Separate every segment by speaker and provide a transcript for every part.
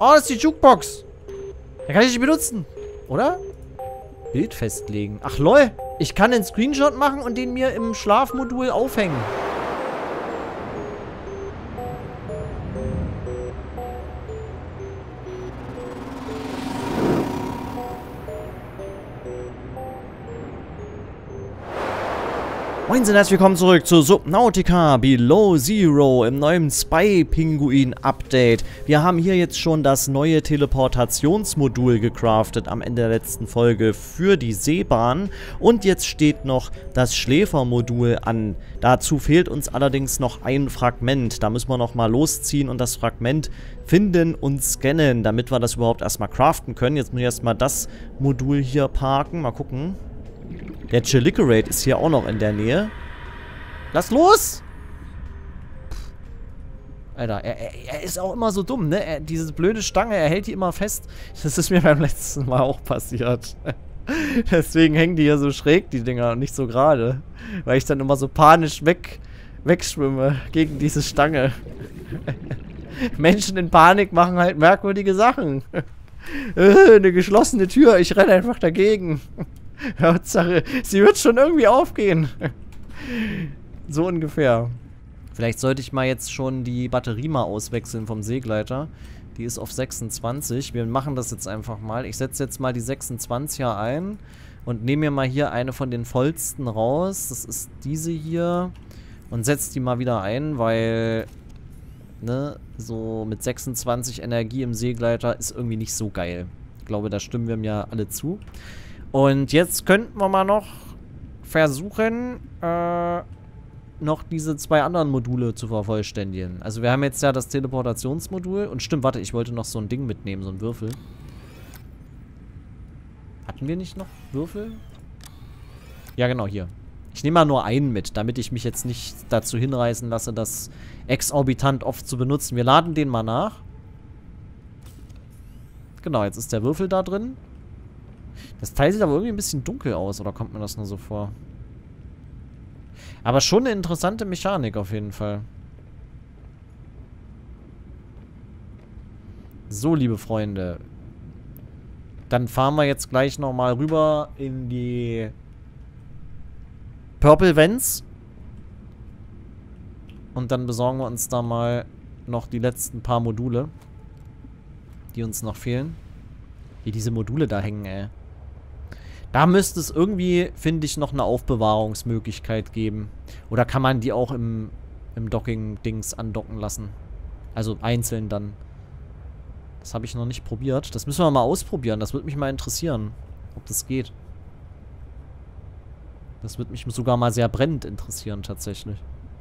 Speaker 1: Oh, das ist die Jukebox. Da kann ich nicht benutzen. Oder? Bild festlegen. Ach, lol. Ich kann einen Screenshot machen und den mir im Schlafmodul aufhängen. Moin und herzlich willkommen zurück zu Subnautica Below Zero im neuen Spy-Pinguin-Update. Wir haben hier jetzt schon das neue Teleportationsmodul gecraftet am Ende der letzten Folge für die Seebahn. Und jetzt steht noch das Schläfermodul an. Dazu fehlt uns allerdings noch ein Fragment. Da müssen wir nochmal losziehen und das Fragment finden und scannen, damit wir das überhaupt erstmal craften können. Jetzt muss ich erstmal das Modul hier parken. Mal gucken. Der Chilicorate ist hier auch noch in der Nähe. Lass los! Alter, er ist auch immer so dumm, ne? Diese blöde Stange, er hält die immer fest. Das ist mir beim letzten Mal auch passiert. Deswegen hängen die hier so schräg, die Dinger, und nicht so gerade. Weil ich dann immer so panisch wegschwimme gegen diese Stange. Menschen in Panik machen halt merkwürdige Sachen. Eine geschlossene Tür, ich renne einfach dagegen. Hauptsache, sie wird schon irgendwie aufgehen. So ungefähr. Vielleicht sollte ich mal jetzt schon die Batterie mal auswechseln vom Seegleiter. Die ist auf 26. Wir machen das jetzt einfach mal. Ich setze jetzt mal die 26er ein und nehme mir mal hier eine von den vollsten raus. Das ist diese hier. Und setze die mal wieder ein, weil, ne, so mit 26 Energie im Seegleiter ist irgendwie nicht so geil. Ich glaube, da stimmen wir mir alle zu. Und jetzt könnten wir mal noch versuchen, noch diese zwei anderen Module zu vervollständigen. Also wir haben jetzt ja das Teleportationsmodul. Und stimmt, warte, ich wollte noch so ein Ding mitnehmen, so ein Würfel. Hatten wir nicht noch Würfel? Ja, genau, hier. Ich nehme mal nur einen mit, damit ich mich jetzt nicht dazu hinreißen lasse, das exorbitant oft zu benutzen. Wir laden den mal nach. Genau, jetzt ist der Würfel da drin. Das Teil sieht aber irgendwie ein bisschen dunkel aus, oder kommt mir das nur so vor? Aber schon eine interessante Mechanik auf jeden Fall. So, liebe Freunde. Dann fahren wir jetzt gleich nochmal rüber in die Purple Vents. Und dann besorgen wir uns da mal noch die letzten paar Module, die uns noch fehlen. Wie diese Module da hängen, ey. Da müsste es irgendwie, finde ich, noch eine Aufbewahrungsmöglichkeit geben. Oder kann man die auch im Docking-Dings andocken lassen? Also einzeln dann. Das habe ich noch nicht probiert. Das müssen wir mal ausprobieren. Das würde mich mal interessieren, ob das geht. Das würde mich sogar mal sehr brennend interessieren, tatsächlich.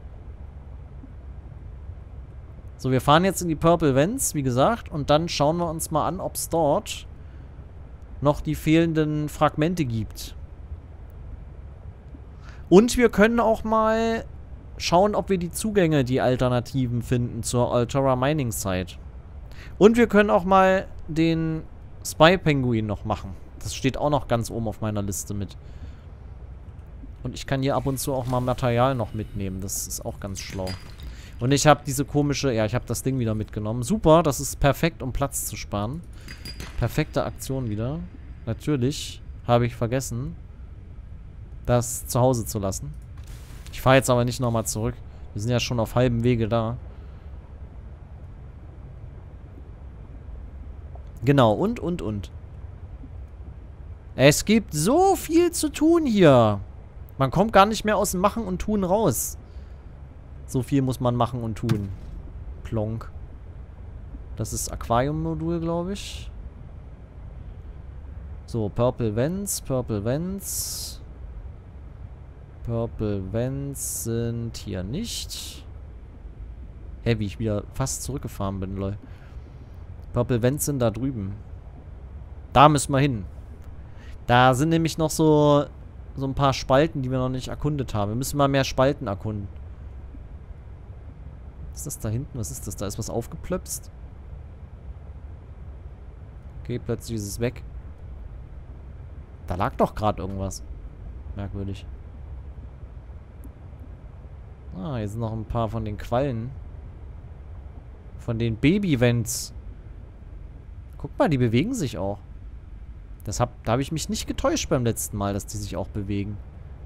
Speaker 1: So, wir fahren jetzt in die Purple Vents, wie gesagt. Und dann schauen wir uns mal an, ob es dort noch die fehlenden Fragmente gibt. Und wir können auch mal schauen, ob wir die Zugänge, die Alternativen finden zur Altera Mining Site. Und wir können auch mal den Spy-Pinguin noch machen. Das steht auch noch ganz oben auf meiner Liste mit. Und ich kann hier ab und zu auch mal Material noch mitnehmen. Das ist auch ganz schlau. Und ich habe diese komische, ja, ich habe das Ding wieder mitgenommen. Super, das ist perfekt, um Platz zu sparen. Perfekte Aktion wieder. Natürlich habe ich vergessen, das zu Hause zu lassen. Ich fahre jetzt aber nicht nochmal zurück. Wir sind ja schon auf halbem Wege da. Genau, und. Es gibt so viel zu tun hier. Man kommt gar nicht mehr aus dem Machen und Tun raus. So viel muss man machen und tun. Plonk. Das ist Aquarium-Modul, glaube ich. So, Purple Vents, Purple Vents. Purple Vents sind hier nicht. Hä, wie ich wieder fast zurückgefahren bin, lol. Purple Vents sind da drüben. Da müssen wir hin. Da sind nämlich noch so ein paar Spalten, die wir noch nicht erkundet haben. Wir müssen mal mehr Spalten erkunden. Was ist das da hinten? Was ist das? Da ist was aufgeplöpst. Okay, plötzlich ist es weg. Da lag doch gerade irgendwas. Merkwürdig. Ah, hier sind noch ein paar von den Quallen. Von den Baby-Vents. Guck mal, die bewegen sich auch. Da habe ich mich nicht getäuscht beim letzten Mal, dass die sich auch bewegen.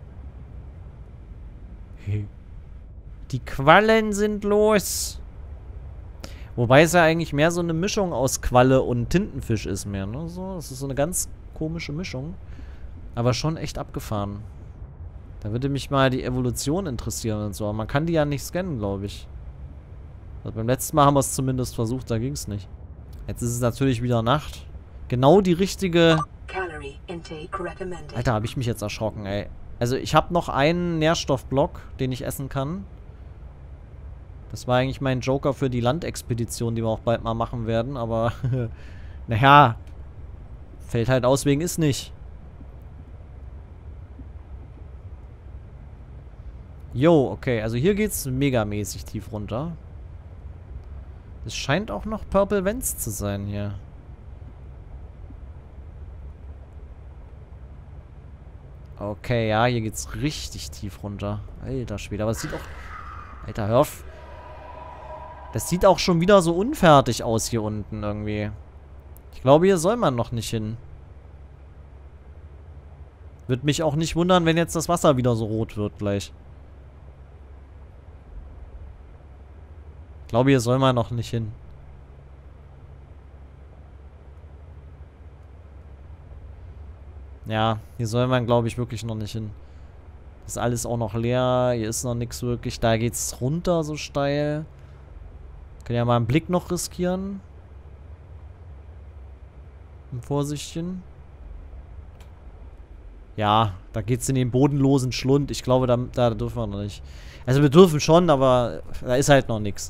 Speaker 1: Die Quallen sind los. Wobei es ja eigentlich mehr so eine Mischung aus Qualle und Tintenfisch ist mehr, ne? So, das ist so eine ganz komische Mischung. Aber schon echt abgefahren. Da würde mich mal die Evolution interessieren und so. Aber man kann die ja nicht scannen, glaube ich. Also beim letzten Mal haben wir es zumindest versucht, da ging es nicht. Jetzt ist es natürlich wieder Nacht. Genau die richtige... Alter, habe ich mich jetzt erschrocken, ey. Also ich habe noch einen Nährstoffblock, den ich essen kann. Das war eigentlich mein Joker für die Landexpedition, die wir auch bald mal machen werden, aber... naja, fällt halt aus wegen ist nicht. Jo, okay, also hier geht's megamäßig tief runter. Es scheint auch noch Purple Vents zu sein hier. Okay, ja, hier geht's richtig tief runter. Alter Schwede, aber es sieht auch... Alter, hör auf. Das sieht auch schon wieder so unfertig aus hier unten irgendwie. Ich glaube, hier soll man noch nicht hin. Würde mich auch nicht wundern, wenn jetzt das Wasser wieder so rot wird gleich. Ich glaube, hier soll man noch nicht hin. Ja, hier soll man, glaube ich, wirklich noch nicht hin. Ist alles auch noch leer. Hier ist noch nichts wirklich. Da geht's runter so steil. Können ja mal einen Blick noch riskieren. Ein Vorsichtchen. Ja, da geht's in den bodenlosen Schlund. Ich glaube, da dürfen wir noch nicht. Also wir dürfen schon, aber da ist halt noch nichts.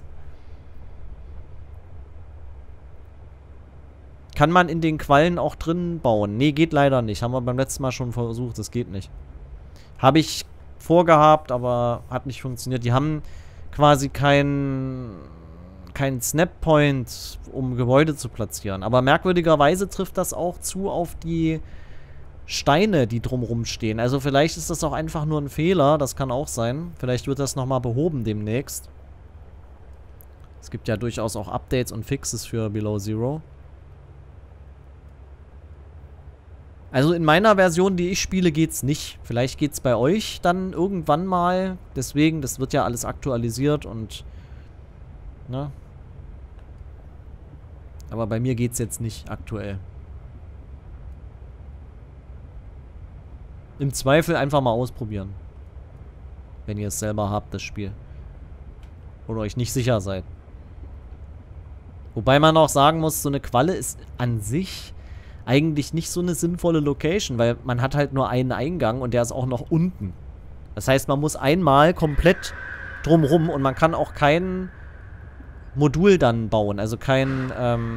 Speaker 1: Kann man in den Quallen auch drin bauen? Nee, geht leider nicht. Haben wir beim letzten Mal schon versucht. Das geht nicht. Habe ich vorgehabt, aber hat nicht funktioniert. Die haben quasi keinen Snap-Point, um Gebäude zu platzieren. Aber merkwürdigerweise trifft das auch zu auf die Steine, die drumrum stehen. Also vielleicht ist das auch einfach nur ein Fehler. Das kann auch sein. Vielleicht wird das nochmal behoben demnächst. Es gibt ja durchaus auch Updates und Fixes für Below Zero. Also in meiner Version, die ich spiele, geht's nicht. Vielleicht geht's bei euch dann irgendwann mal. Deswegen, das wird ja alles aktualisiert und... Ne? Aber bei mir geht's jetzt nicht aktuell. Im Zweifel einfach mal ausprobieren. Wenn ihr es selber habt, das Spiel. Oder euch nicht sicher seid. Wobei man auch sagen muss, so eine Qualle ist an sich... eigentlich nicht so eine sinnvolle Location, weil man hat halt nur einen Eingang und der ist auch noch unten. Das heißt, man muss einmal komplett drumrum und man kann auch kein Modul dann bauen. Also kein,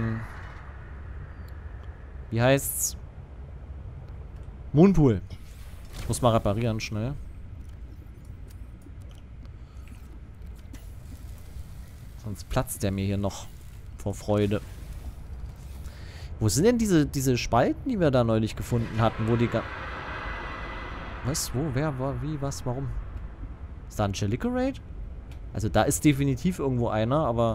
Speaker 1: wie heißt's? Moonpool. Ich muss mal reparieren, schnell. Sonst platzt der mir hier noch vor Freude. Wo sind denn diese Spalten, die wir da neulich gefunden hatten, wo die Was? Wo? Wer? Wie? Was? Warum? Ist da ein Chalicorate? Also da ist definitiv irgendwo einer, aber...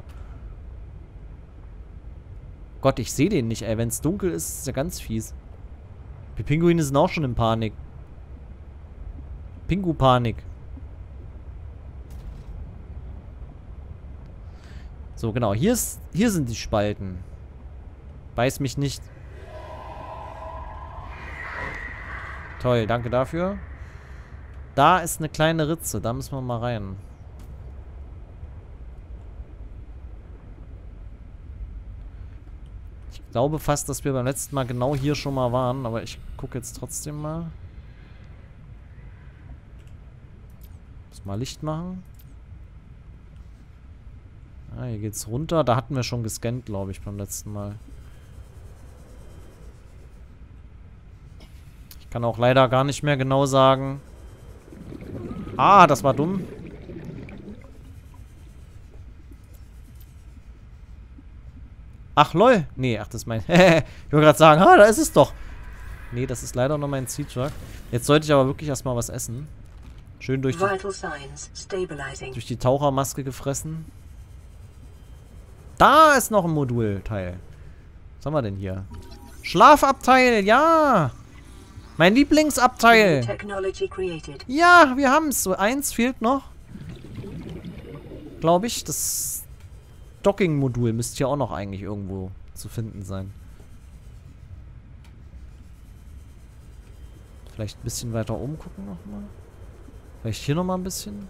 Speaker 1: Gott, ich sehe den nicht, ey. Wenn es dunkel ist, ist ja ganz fies. Die Pinguine sind auch schon in Panik. Pingu-Panik. So, genau. Hier sind die Spalten. Beiß mich nicht. Toll, danke dafür. Da ist eine kleine Ritze. Da müssen wir mal rein. Ich glaube fast, dass wir beim letzten Mal genau hier schon mal waren. Aber ich gucke jetzt trotzdem mal. Muss mal Licht machen. Ah, hier geht's runter. Da hatten wir schon gescannt, glaube ich, beim letzten Mal. Kann auch leider gar nicht mehr genau sagen. Ah, das war dumm. Ach, lol. Nee, ach, das ist mein... ich wollte gerade sagen, ah, da ist es doch. Nee, das ist leider nur mein Seatruck. Jetzt sollte ich aber wirklich erstmal was essen. Schön durch die Tauchermaske gefressen. Da ist noch ein Modulteil. Was haben wir denn hier? Schlafabteil, ja! Mein Lieblingsabteil! Ja, wir haben es. So, eins fehlt noch. Glaube ich, das Docking-Modul müsste ja auch noch eigentlich irgendwo zu finden sein. Vielleicht ein bisschen weiter oben gucken nochmal. Vielleicht hier nochmal ein bisschen.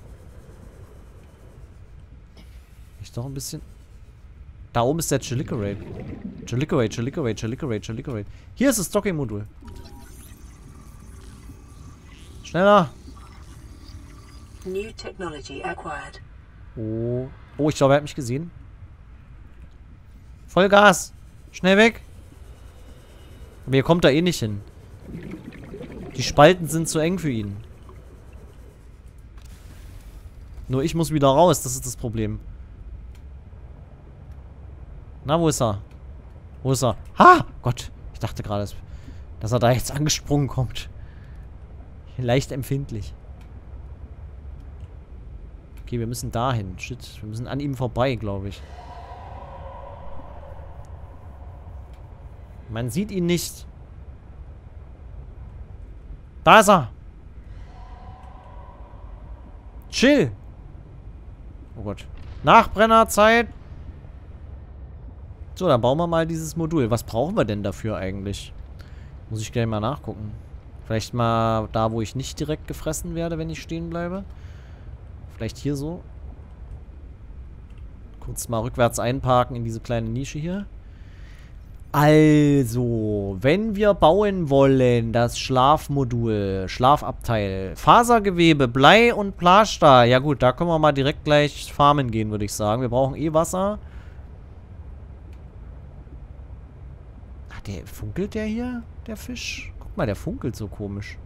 Speaker 1: Vielleicht doch ein bisschen. Da oben ist der Chilicorate. Chilicorate. Hier ist das Docking-Modul. Schneller!
Speaker 2: New technology acquired.
Speaker 1: Oh. Oh, ich glaube, er hat mich gesehen. Vollgas! Schnell weg! Aber hier kommt er eh nicht hin. Die Spalten sind zu eng für ihn. Nur ich muss wieder raus, das ist das Problem. Na, wo ist er? Wo ist er? Ha! Gott, ich dachte gerade, dass er da jetzt angesprungen kommt. Leicht empfindlich. Okay, wir müssen dahin. Shit, wir müssen an ihm vorbei, glaube ich. Man sieht ihn nicht. Da ist er. Chill. Oh Gott. Nachbrennerzeit. So, dann bauen wir mal dieses Modul. Was brauchen wir denn dafür eigentlich? Muss ich gleich mal nachgucken. Vielleicht mal da, wo ich nicht direkt gefressen werde, wenn ich stehen bleibe. Vielleicht hier so. Kurz mal rückwärts einparken in diese kleine Nische hier. Also, wenn wir bauen wollen, das Schlafmodul, Schlafabteil, Fasergewebe, Blei und Plasta. Ja gut, da können wir mal direkt gleich farmen gehen, würde ich sagen. Wir brauchen eh Wasser. Ach, funkelt der hier, der Fisch? Guck mal, der funkelt so komisch.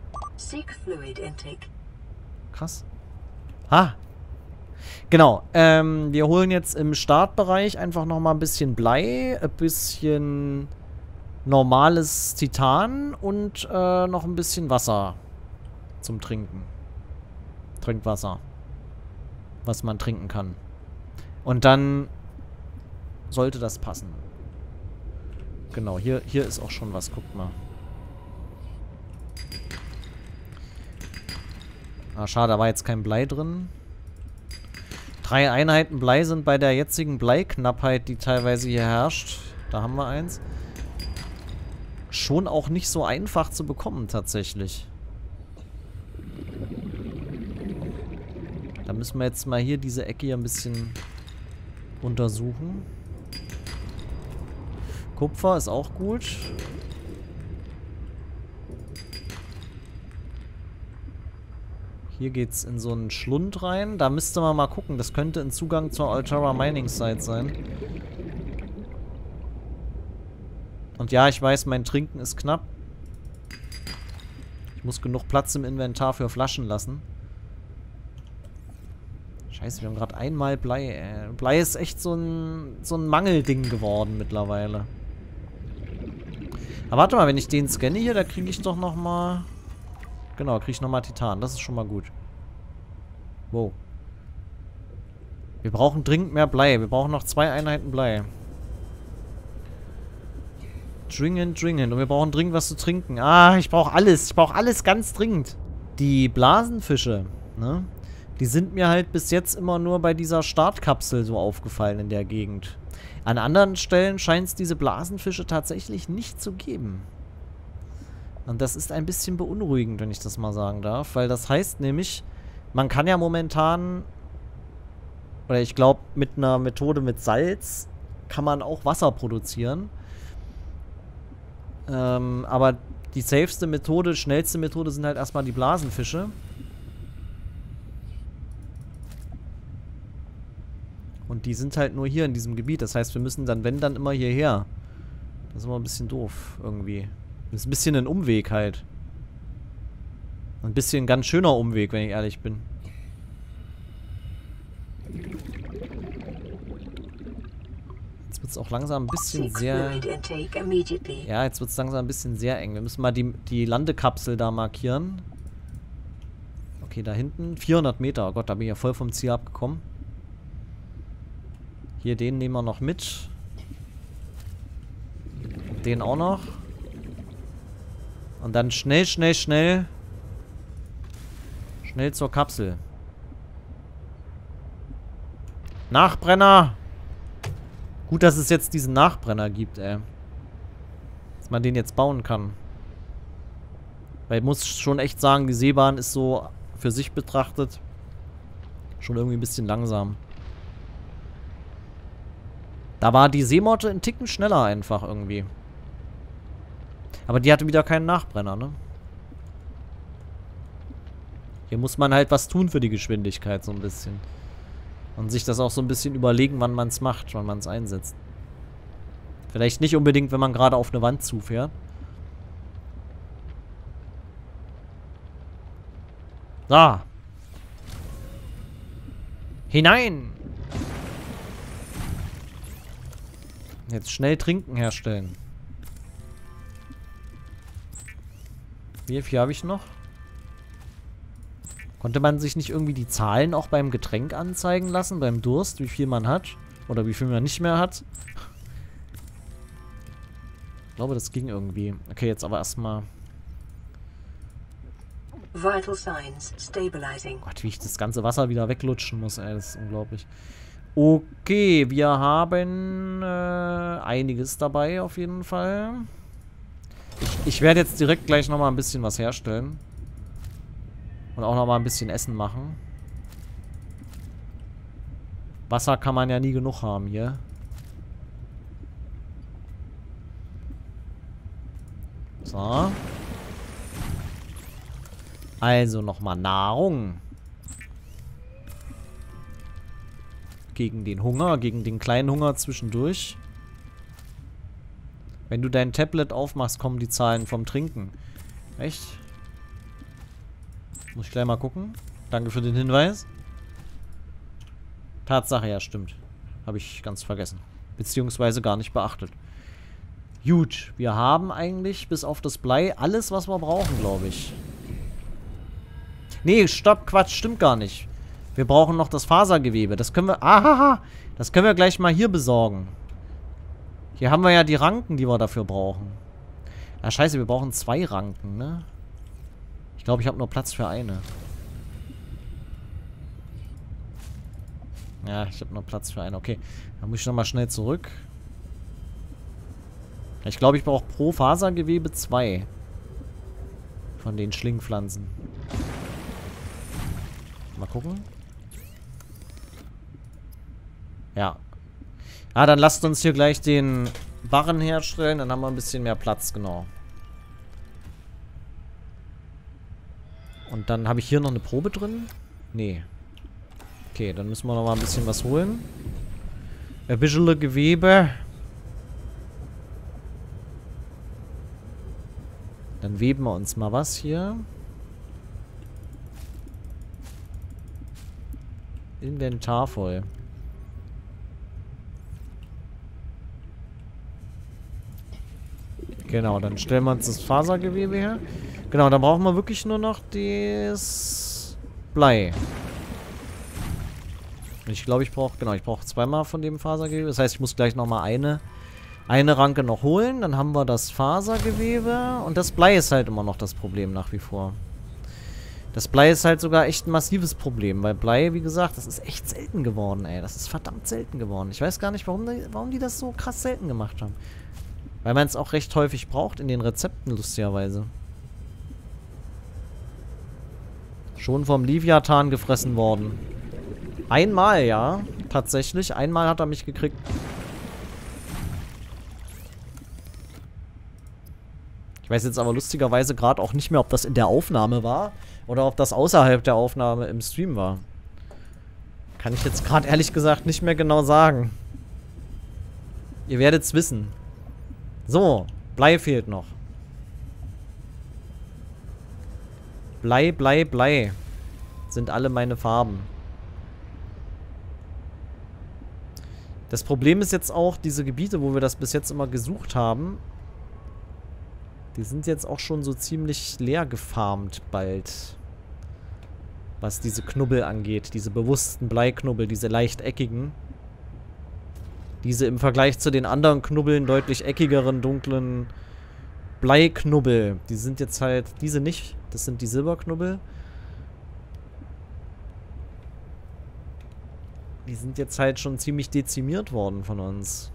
Speaker 1: Krass. Ah. Genau, wir holen jetzt im Startbereich einfach nochmal ein bisschen Blei, ein bisschen normales Titan und noch ein bisschen Wasser zum Trinken. Trinkwasser. Was man trinken kann. Und dann sollte das passen. Genau, hier ist auch schon was, guckt mal. Ah, schade, da war jetzt kein Blei drin. 3 Einheiten Blei sind bei der jetzigen Bleiknappheit, die teilweise hier herrscht. Da haben wir eins. Schon auch nicht so einfach zu bekommen, tatsächlich. Da müssen wir jetzt mal hier diese Ecke hier ein bisschen untersuchen. Kupfer ist auch gut. Hier geht's in so einen Schlund rein. Da müsste man mal gucken. Das könnte ein Zugang zur Altera Mining Site sein. Und ja, ich weiß, mein Trinken ist knapp. Ich muss genug Platz im Inventar für Flaschen lassen. Scheiße, wir haben gerade einmal Blei. Blei ist echt so ein Mangelding geworden mittlerweile. Aber warte mal, wenn ich den scanne hier, da kriege ich doch nochmal... Genau, kriege ich nochmal Titan. Das ist schon mal gut. Wow. Wir brauchen dringend mehr Blei. Wir brauchen noch 2 Einheiten Blei. Dringend. Und wir brauchen dringend was zu trinken. Ah, ich brauche alles. Ich brauche alles ganz dringend. Die Blasenfische, ne? Die sind mir halt bis jetzt immer nur bei dieser Startkapsel so aufgefallen in der Gegend. An anderen Stellen scheint es diese Blasenfische tatsächlich nicht zu geben. Und das ist ein bisschen beunruhigend, wenn ich das mal sagen darf. Weil das heißt nämlich, man kann ja momentan, oder ich glaube mit einer Methode mit Salz, kann man auch Wasser produzieren. Aber die safeste Methode, schnellste Methode sind halt erstmal die Blasenfische. Und die sind halt nur hier in diesem Gebiet. Das heißt, wir müssen dann, wenn, dann immer hierher. Das ist immer ein bisschen doof, irgendwie. Das ist ein bisschen ein Umweg halt. Ein bisschen ein ganz schöner Umweg, wenn ich ehrlich bin. Jetzt wird es auch langsam ein bisschen sehr... Ja, jetzt wird es langsam ein bisschen sehr eng. Wir müssen mal die Landekapsel da markieren. Okay, da hinten. 400 Meter. Oh Gott, da bin ich ja voll vom Ziel abgekommen. Hier, den nehmen wir noch mit. Den auch noch. Und dann schnell, schnell, schnell. Schnell zur Kapsel. Nachbrenner! Gut, dass es jetzt diesen Nachbrenner gibt, ey. Dass man den jetzt bauen kann. Weil ich muss schon echt sagen, die Seebahn ist so für sich betrachtet schon irgendwie ein bisschen langsam. Da war die Seemotte einen Ticken schneller einfach irgendwie. Aber die hatte wieder keinen Nachbrenner, ne? Hier muss man halt was tun für die Geschwindigkeit so ein bisschen. Und sich das auch so ein bisschen überlegen, wann man es macht, wann man es einsetzt. Vielleicht nicht unbedingt, wenn man gerade auf eine Wand zufährt. So. Hinein! Jetzt schnell Trinken herstellen. Wie viel habe ich noch? Konnte man sich nicht irgendwie die Zahlen auch beim Getränk anzeigen lassen, beim Durst, wie viel man hat? Oder wie viel man nicht mehr hat? Ich glaube, das ging irgendwie. Okay, jetzt aber erstmal.
Speaker 2: Vital signs stabilizing.
Speaker 1: Gott, wie ich das ganze Wasser wieder weglutschen muss, ey, das ist unglaublich. Okay, wir haben einiges dabei auf jeden Fall. Ich werde jetzt direkt gleich nochmal ein bisschen was herstellen. Und auch nochmal ein bisschen Essen machen. Wasser kann man ja nie genug haben hier. So. Also nochmal Nahrung. Gegen den Hunger, gegen den kleinen Hunger zwischendurch. Wenn du dein Tablet aufmachst, kommen die Zahlen vom Trinken. Echt? Muss ich gleich mal gucken. Danke für den Hinweis. Tatsache, ja, stimmt. Habe ich ganz vergessen. Beziehungsweise gar nicht beachtet. Gut, wir haben eigentlich bis auf das Blei alles, was wir brauchen, glaube ich. Nee, stopp, Quatsch, stimmt gar nicht. Wir brauchen noch das Fasergewebe. Das können wir... Ahaha! Das können wir gleich mal hier besorgen. Hier haben wir ja die Ranken, die wir dafür brauchen. Ah, scheiße, wir brauchen 2 Ranken, ne? Ich glaube, ich habe nur Platz für eine. Ja, ich habe nur Platz für eine. Okay, dann muss ich nochmal schnell zurück. Ich glaube, ich brauche pro Fasergewebe 2. Von den Schlingpflanzen. Mal gucken. Ja. Ah, dann lasst uns hier gleich den Barren herstellen. Dann haben wir ein bisschen mehr Platz, genau. Und dann habe ich hier noch eine Probe drin. Nee. Okay, dann müssen wir noch mal ein bisschen was holen. Ein bisschen Gewebe. Dann weben wir uns mal was hier. Inventar voll. Genau, dann stellen wir uns das Fasergewebe her. Genau, dann brauchen wir wirklich nur noch das Blei. Ich glaube, ich brauche, genau, ich brauche 2-mal von dem Fasergewebe. Das heißt, ich muss gleich nochmal eine Ranke noch holen. Dann haben wir das Fasergewebe. Und das Blei ist halt immer noch das Problem nach wie vor. Das Blei ist halt sogar echt ein massives Problem. Weil Blei, wie gesagt, das ist echt selten geworden, ey. Das ist verdammt selten geworden. Ich weiß gar nicht, warum die das so krass selten gemacht haben. Weil man es auch recht häufig braucht in den Rezepten, lustigerweise. Schon vom Leviathan gefressen worden. Einmal, ja. Tatsächlich. Einmal hat er mich gekriegt. Ich weiß jetzt aber lustigerweise gerade auch nicht mehr, ob das in der Aufnahme war oder ob das außerhalb der Aufnahme im Stream war. Kann ich jetzt gerade ehrlich gesagt nicht mehr genau sagen. Ihr werdet's wissen. So, Blei fehlt noch. Blei, Blei, Blei. Sind alle meine Farben. Das Problem ist jetzt auch, diese Gebiete, wo wir das bis jetzt immer gesucht haben, die sind jetzt auch schon so ziemlich leer gefarmt bald. Was diese Knubbel angeht. Diese bewussten Bleiknubbel, diese leicht eckigen. Diese im Vergleich zu den anderen Knubbeln deutlich eckigeren, dunklen Bleiknubbel. Die sind jetzt halt... Diese nicht. Das sind die Silberknubbel. Die sind jetzt halt schon ziemlich dezimiert worden von uns.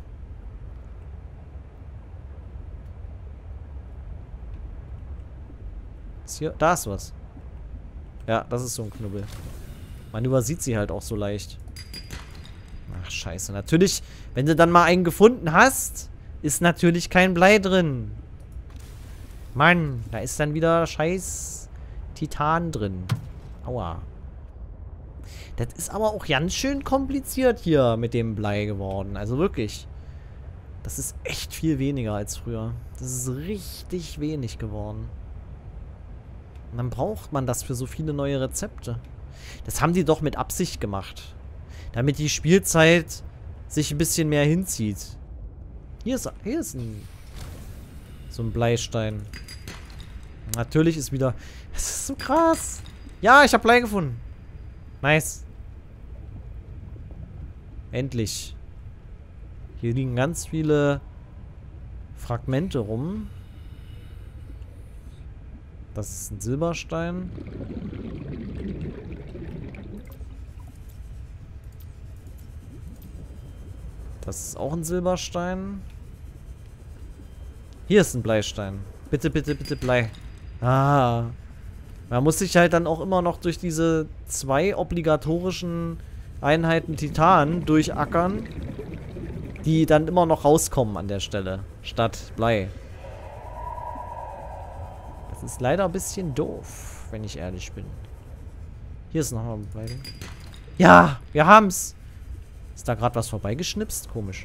Speaker 1: Ist hier? Da ist was. Ja, das ist so ein Knubbel. Man übersieht sie halt auch so leicht. Ach, scheiße. Natürlich, wenn du dann mal einen gefunden hast, ist natürlich kein Blei drin. Mann, da ist dann wieder scheiß Titan drin. Aua. Das ist aber auch ganz schön kompliziert hier mit dem Blei geworden. Also wirklich. Das ist echt viel weniger als früher. Das ist richtig wenig geworden. Und dann braucht man das für so viele neue Rezepte. Das haben die doch mit Absicht gemacht. Damit die Spielzeit sich ein bisschen mehr hinzieht. Hier ist so ein Bleistein. Natürlich ist wieder... Das ist so krass. Ja, ich habe Blei gefunden. Nice. Endlich. Hier liegen ganz viele Fragmente rum. Das ist ein Silberstein. Das ist auch ein Silberstein. Hier ist ein Bleistein. Bitte, bitte, bitte Blei. Ah. Man muss sich halt dann auch immer noch durch diese 2 obligatorischen Einheiten Titan durchackern, die dann immer noch rauskommen an der Stelle, statt Blei. Das ist leider ein bisschen doof, wenn ich ehrlich bin. Hier ist nochmal ein Blei. Ja, wir haben's. Ist da gerade was vorbeigeschnipst? Komisch.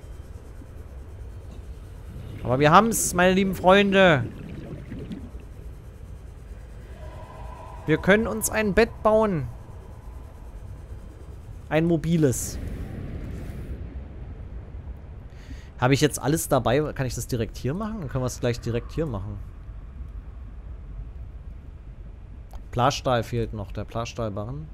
Speaker 1: Aber wir haben's, meine lieben Freunde. Wir können uns ein Bett bauen. Ein mobiles. Habe ich jetzt alles dabei? Kann ich das direkt hier machen? Dann können wir es gleich direkt hier machen. Plasstahl fehlt noch. Der Plasstahlbarren.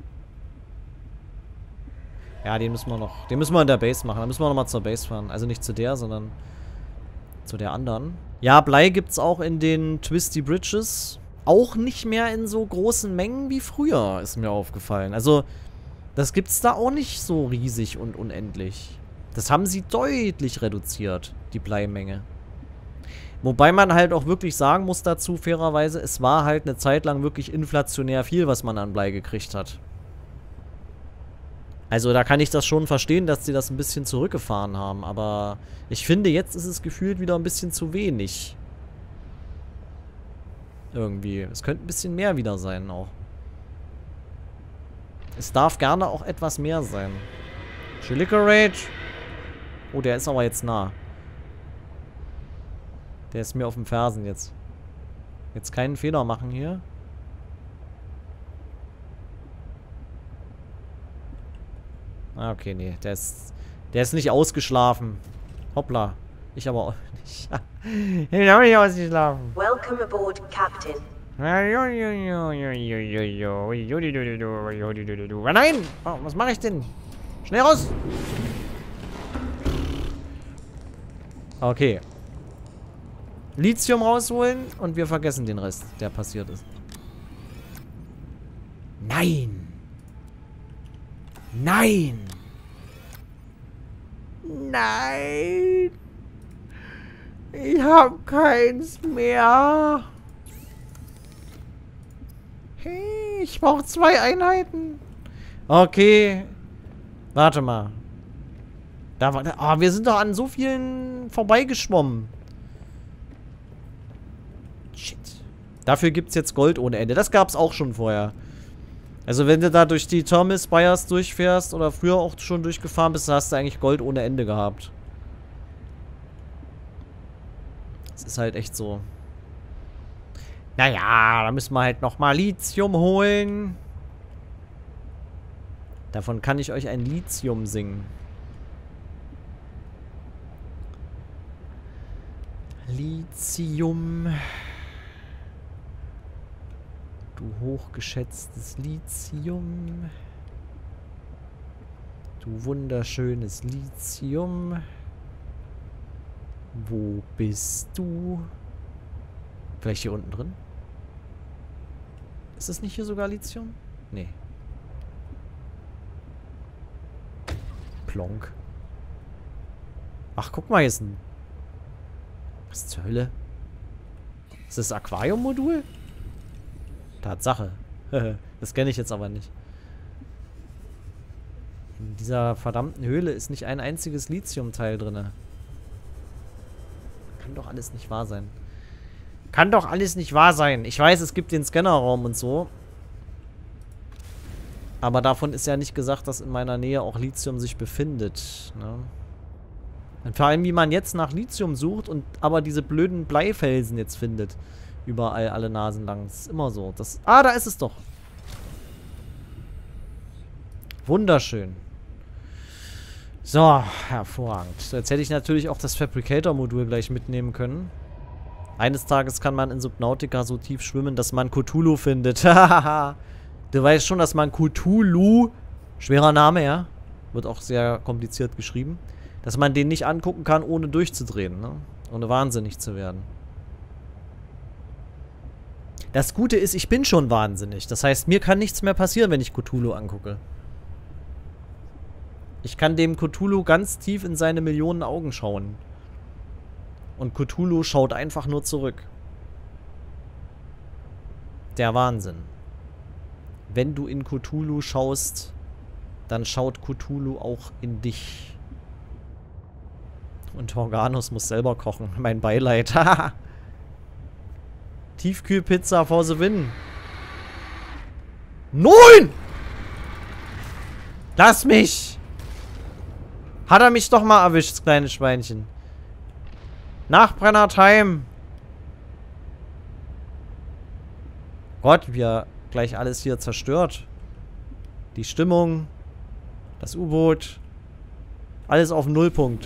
Speaker 1: Ja, den müssen wir noch... Den müssen wir in der Base machen. Dann müssen wir nochmal zur Base fahren. Also nicht zu der, sondern zu der anderen. Ja, Blei gibt es auch in den Twisty Bridges. Auch nicht mehr in so großen Mengen wie früher, ist mir aufgefallen. Also, das gibt's da auch nicht so riesig und unendlich. Das haben sie deutlich reduziert, die Bleimenge. Wobei man halt auch wirklich sagen muss dazu, fairerweise, es war halt eine Zeit lang wirklich inflationär viel, was man an Blei gekriegt hat. Also da kann ich das schon verstehen, dass sie das ein bisschen zurückgefahren haben, aber ich finde, jetzt ist es gefühlt wieder ein bisschen zu wenig. Irgendwie. Es könnte ein bisschen mehr wieder sein auch. Es darf gerne auch etwas mehr sein. Chilicorate. Oh, der ist aber jetzt nah. Der ist mir auf den Fersen jetzt. Jetzt keinen Fehler machen hier. Ah, okay, nee. Der ist nicht ausgeschlafen. Hoppla. Ich aber auch nicht. Ich bin auch nicht ausgeschlafen.
Speaker 2: Welcome aboard, Captain.
Speaker 1: Nein! Oh, was mache ich denn? Schnell raus! Okay. Lithium rausholen und wir vergessen den Rest, der passiert ist. Nein! Nein! Nein! Ich hab keins mehr. Hey, ich brauche 2 Einheiten. Okay. Warte mal. Da war, oh, wir sind doch an so vielen vorbeigeschwommen. Shit. Dafür gibt es jetzt Gold ohne Ende. Das gab es auch schon vorher. Also wenn du da durch die Thermal Spires durchfährst oder früher auch schon durchgefahren bist, hast du eigentlich Gold ohne Ende gehabt. Das ist halt echt so. Naja, da müssen wir halt nochmal Lithium holen. Davon kann ich euch ein Lithium singen. Lithium. Du hochgeschätztes Lithium. Du wunderschönes Lithium. Wo bist du? Vielleicht hier unten drin? Ist das nicht hier sogar Lithium? Nee. Plonk. Ach, guck mal, hier ist ein... Was zur Hölle? Ist das Aquarium-Modul? Tatsache. Das kenne ich jetzt aber nicht. In dieser verdammten Höhle ist nicht ein einziges Lithium-Teil drin. Kann doch alles nicht wahr sein. Kann doch alles nicht wahr sein. Ich weiß, es gibt den Scannerraum und so. Aber davon ist ja nicht gesagt, dass in meiner Nähe auch Lithium sich befindet. Ne? Und vor allem, wie man jetzt nach Lithium sucht und aber diese blöden Bleifelsen jetzt findet. Überall, alle Nasen lang. Das ist immer so. Da ist es doch. Wunderschön. So, hervorragend. So, jetzt hätte ich natürlich auch das Fabricator-Modul gleich mitnehmen können. Eines Tages kann man in Subnautica so tief schwimmen, dass man Cthulhu findet. Hahaha. Du weißt schon, dass man Cthulhu, schwerer Name, ja, wird auch sehr kompliziert geschrieben, dass man den nicht angucken kann, ohne durchzudrehen, ne? Ohne wahnsinnig zu werden. Das Gute ist, ich bin schon wahnsinnig. Das heißt, mir kann nichts mehr passieren, wenn ich Cthulhu angucke. Ich kann dem Cthulhu ganz tief in seine Millionen Augen schauen. Und Cthulhu schaut einfach nur zurück. Der Wahnsinn. Wenn du in Cthulhu schaust, dann schaut Cthulhu auch in dich. Und Horganus muss selber kochen. Mein Beileid. Tiefkühlpizza for the win. Nein! Lass mich! Hat er mich doch mal erwischt, das kleine Schweinchen. Nachbrenner-Time. Gott, wie er gleich alles hier zerstört. Die Stimmung. Das U-Boot. Alles auf Nullpunkt.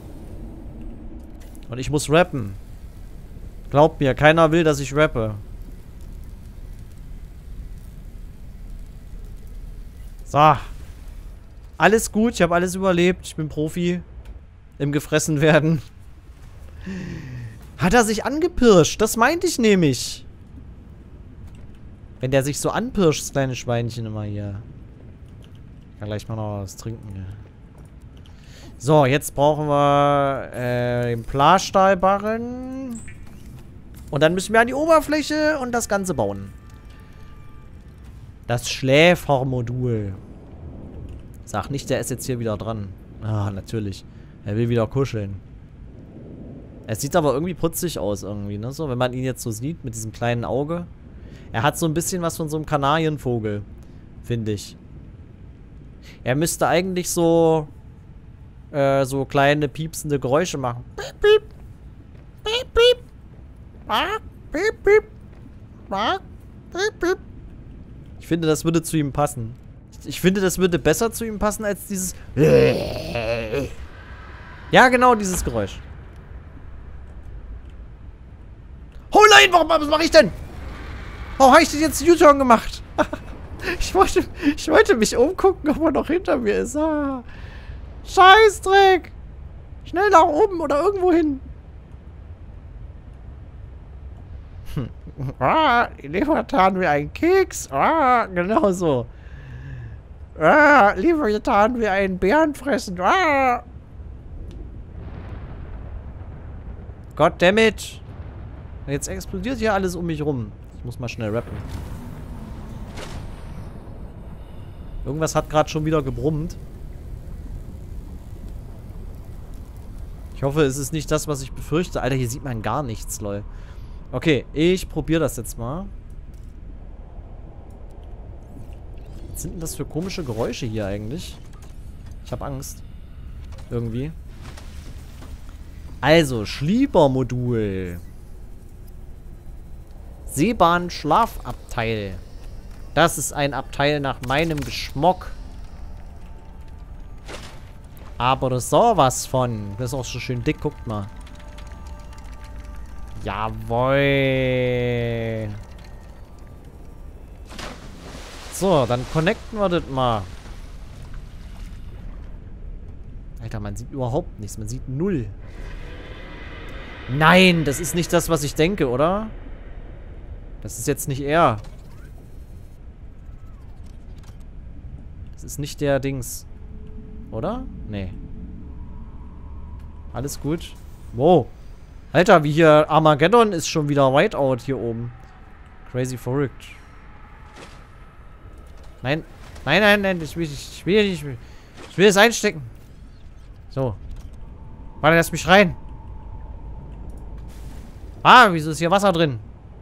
Speaker 1: Und ich muss rappen. Glaubt mir, keiner will, dass ich rappe. So. Alles gut, ich habe alles überlebt. Ich bin Profi. Im Gefressenwerden. Hat er sich angepirscht? Das meinte ich nämlich. Wenn der sich so anpirscht, das kleine Schweinchen immer hier. Ich kann gleich mal noch was trinken. Ja. So, jetzt brauchen wir den Plastahlbarren. Und dann müssen wir an die Oberfläche und das Ganze bauen. Das Schläfermodul. Sag nicht, der ist jetzt hier wieder dran. Ah, natürlich. Er will wieder kuscheln. Es sieht aber irgendwie putzig aus irgendwie, ne? So, wenn man ihn jetzt so sieht, mit diesem kleinen Auge. Er hat so ein bisschen was von so einem Kanarienvogel, finde ich. Er müsste eigentlich so so kleine piepsende Geräusche machen. Piep, piep. Piep, piep. Piep, piep. Piep, piep. Ich finde, das würde zu ihm passen. Ich finde, das würde besser zu ihm passen als dieses... Ja, genau, dieses Geräusch. Oh nein, was mache ich denn? Warum habe ich denn jetzt U-Turn gemacht? Ich wollte mich umgucken, ob er noch hinter mir ist. Ah. Scheißdreck! Schnell nach oben oder irgendwo hin. Liefertan wie ein Keks. Genau so. Liefertan wie ein Bären fressen. Goddammit. Jetzt explodiert hier alles um mich rum. Ich muss mal schnell rappen. Irgendwas hat gerade schon wieder gebrummt. Ich hoffe, es ist nicht das, was ich befürchte. Alter, hier sieht man gar nichts, lol. Okay, ich probiere das jetzt mal. Was sind denn das für komische Geräusche hier eigentlich? Ich habe Angst. Irgendwie. Also, Schliebermodul. Seebahn-Schlafabteil. Das ist ein Abteil nach meinem Geschmack. Aber sowas von. Das ist auch so schön dick, guckt mal. Jawohl. So, dann connecten wir das mal. Alter, man sieht überhaupt nichts. Man sieht null. Nein, das ist nicht das, was ich denke, oder? Das ist jetzt nicht er. Das ist nicht der Dings. Oder? Nee. Alles gut. Wow. Alter, wie hier Armageddon ist schon wieder Whiteout hier oben. Crazy verrückt. Nein. Nein, nein, nein. Ich will es einstecken. So. Warte, lass mich rein. Ah, wieso ist hier Wasser drin?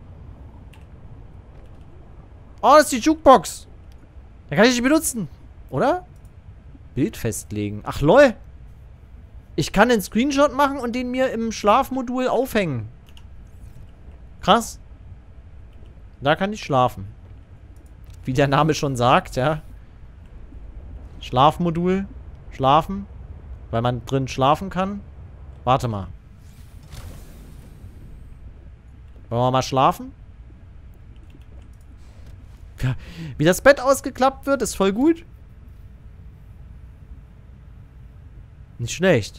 Speaker 1: Oh, das ist die Jukebox. Da kann ich nicht benutzen. Oder? Bild festlegen. Ach, lol. Ich kann einen Screenshot machen und den mir im Schlafmodul aufhängen. Krass. Da kann ich schlafen. Wie der Name schon sagt, ja. Schlafmodul. Schlafen. Weil man drin schlafen kann. Warte mal. Wollen wir mal schlafen? Ja, wie das Bett ausgeklappt wird, ist voll gut. Nicht schlecht.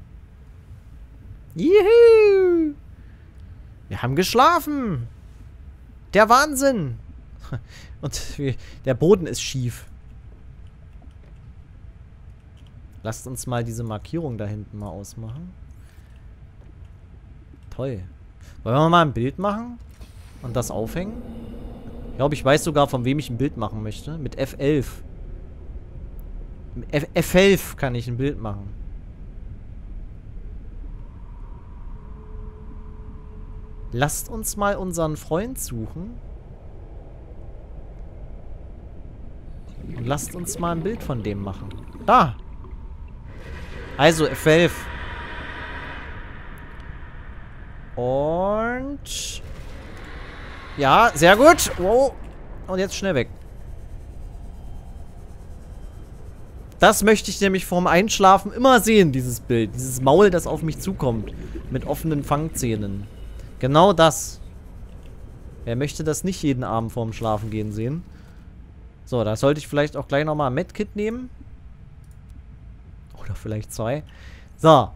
Speaker 1: Juhu! Wir haben geschlafen. Der Wahnsinn. Und der Boden ist schief. Lasst uns mal diese Markierung da hinten mal ausmachen. Toll. Wollen wir mal ein Bild machen? Und das aufhängen? Ich glaube, ich weiß sogar, von wem ich ein Bild machen möchte. Mit F11. Mit F11 kann ich ein Bild machen. Lasst uns mal unseren Freund suchen. Und lasst uns mal ein Bild von dem machen. Da! Also, F11. Und... Ja, sehr gut. Wow. Und jetzt schnell weg. Das möchte ich nämlich vorm Einschlafen immer sehen, dieses Bild. Dieses Maul, das auf mich zukommt. Mit offenen Fangzähnen. Genau das. Wer möchte das nicht jeden Abend vorm Schlafengehen sehen? So, da sollte ich vielleicht auch gleich nochmal ein Medkit nehmen. Oder vielleicht 2. So.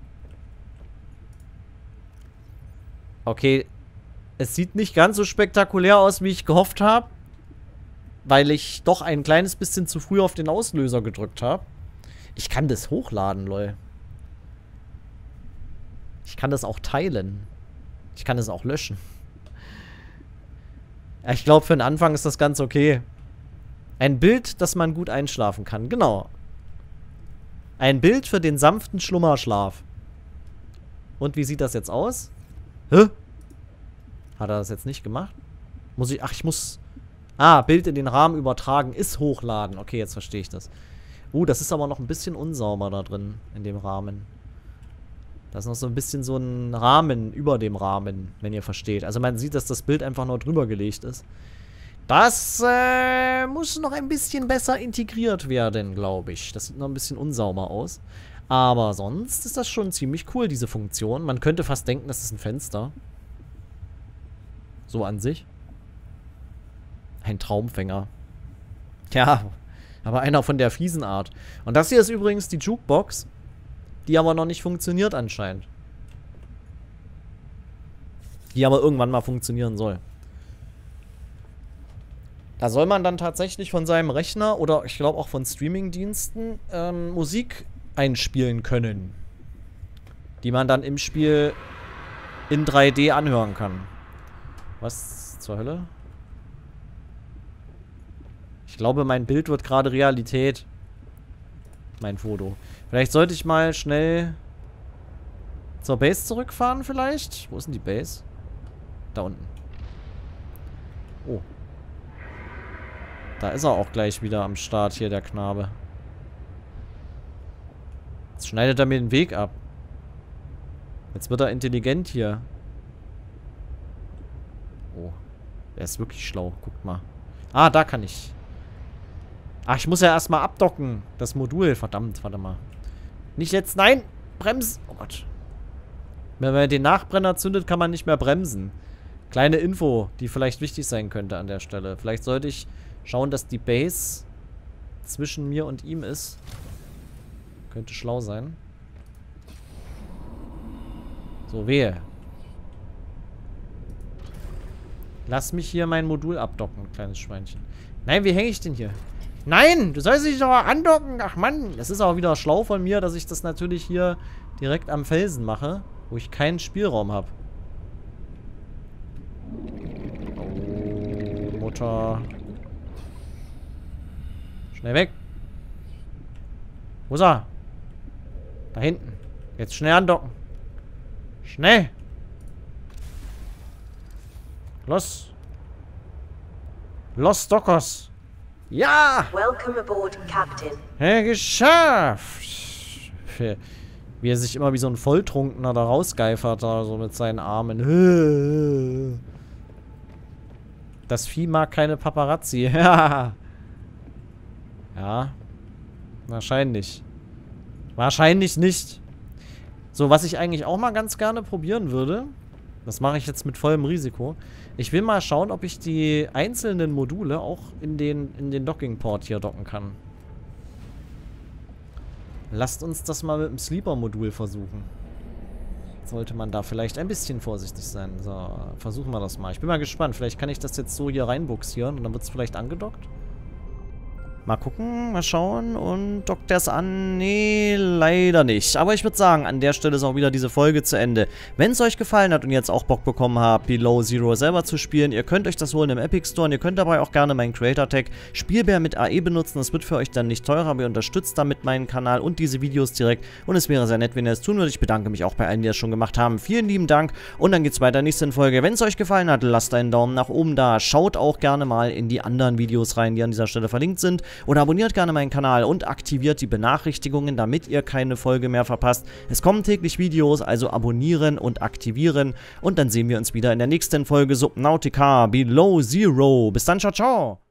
Speaker 1: Okay. Es sieht nicht ganz so spektakulär aus, wie ich gehofft habe. Weil ich doch ein kleines bisschen zu früh auf den Auslöser gedrückt habe. Ich kann das hochladen, lol. Ich kann das auch teilen. Ich kann das auch löschen. Ja, ich glaube, für den Anfang ist das ganz okay. Ein Bild, das man gut einschlafen kann. Genau. Ein Bild für den sanften Schlummerschlaf. Und wie sieht das jetzt aus? Hä? Hat er das jetzt nicht gemacht? Muss ich... Ach, ich muss... Ah, Bild in den Rahmen übertragen ist hochladen. Okay, jetzt verstehe ich das. Das ist aber noch ein bisschen unsauber da drin, in dem Rahmen. Da ist noch so ein bisschen so ein Rahmen über dem Rahmen, wenn ihr versteht. Also man sieht, dass das Bild einfach nur drüber gelegt ist. Das muss noch ein bisschen besser integriert werden, glaube ich. Das sieht noch ein bisschen unsauber aus. Aber sonst ist das schon ziemlich cool, diese Funktion. Man könnte fast denken, das ist ein Fenster. So an sich. Ein Traumfänger. Ja, aber einer von der fiesen Art. Und das hier ist übrigens die Jukebox, die aber noch nicht funktioniert anscheinend. Die aber irgendwann mal funktionieren soll. Da soll man dann tatsächlich von seinem Rechner oder ich glaube auch von Streamingdiensten Musik einspielen können. Die man dann im Spiel in 3D anhören kann. Was zur Hölle? Ich glaube, mein Bild wird gerade Realität. Mein Foto. Vielleicht sollte ich mal schnell zur Base zurückfahren vielleicht. Wo ist denn die Base? Da unten. Oh. Da ist er auch gleich wieder am Start hier, der Knabe. Jetzt schneidet er mir den Weg ab. Jetzt wird er intelligent hier. Oh. Er ist wirklich schlau. Guckt mal. Ah, da kann ich. Ach, ich muss ja erstmal abdocken. Das Modul. Verdammt, warte mal. Nicht jetzt. Nein! Brems! Oh Gott. Wenn man den Nachbrenner zündet, kann man nicht mehr bremsen. Kleine Info, die vielleicht wichtig sein könnte an der Stelle. Vielleicht sollte ich schauen, dass die Base zwischen mir und ihm ist. Könnte schlau sein. So, wehe. Lass mich hier mein Modul abdocken, kleines Schweinchen. Nein, wie hänge ich denn hier? Nein, du sollst dich doch andocken. Ach Mann, das ist auch wieder schlau von mir, dass ich das natürlich hier direkt am Felsen mache, wo ich keinen Spielraum habe. Oh, Mutter. Schnell weg. Wo ist er? Da hinten. Jetzt schnell andocken. Schnell. Los. Los Dockers. Ja!
Speaker 2: Welcome aboard, Captain.
Speaker 1: Ja, geschafft. Wie er sich immer wie so ein Volltrunkener da rausgeifert, da so mit seinen Armen. Das Vieh mag keine Paparazzi. Ja. Ja. Wahrscheinlich. Wahrscheinlich nicht. So, was ich eigentlich auch mal ganz gerne probieren würde, das mache ich jetzt mit vollem Risiko. Ich will mal schauen, ob ich die einzelnen Module auch in den Docking-Port hier docken kann. Lasst uns das mal mit dem Sleeper-Modul versuchen. Sollte man da vielleicht ein bisschen vorsichtig sein. So, versuchen wir das mal. Ich bin mal gespannt. Vielleicht kann ich das jetzt so hier reinbuxieren und dann wird es vielleicht angedockt. Mal gucken, mal schauen. Und dockt er es an? Nee, leider nicht. Aber ich würde sagen, an der Stelle ist auch wieder diese Folge zu Ende. Wenn es euch gefallen hat und ihr jetzt auch Bock bekommen habt, Below Zero selber zu spielen, ihr könnt euch das holen im Epic Store und ihr könnt dabei auch gerne meinen Creator-Tag Spielbär mit AE benutzen. Das wird für euch dann nicht teurer, aber ihr unterstützt damit meinen Kanal und diese Videos direkt. Und es wäre sehr nett, wenn ihr es tun würdet. Ich bedanke mich auch bei allen, die das schon gemacht haben. Vielen lieben Dank und dann geht's weiter in der nächsten Folge. Wenn es euch gefallen hat, lasst einen Daumen nach oben da. Schaut auch gerne mal in die anderen Videos rein, die an dieser Stelle verlinkt sind. Oder abonniert gerne meinen Kanal und aktiviert die Benachrichtigungen, damit ihr keine Folge mehr verpasst. Es kommen täglich Videos, also abonnieren und aktivieren. Und dann sehen wir uns wieder in der nächsten Folge Subnautica Below Zero. Bis dann, ciao, ciao.